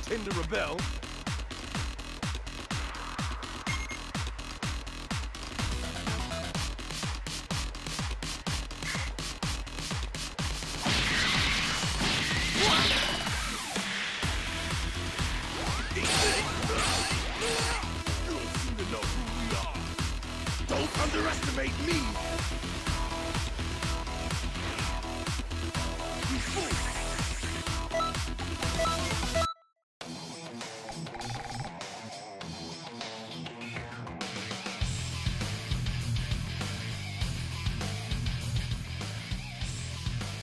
pretend to rebel. You don't seem to know who we are. Don't underestimate me!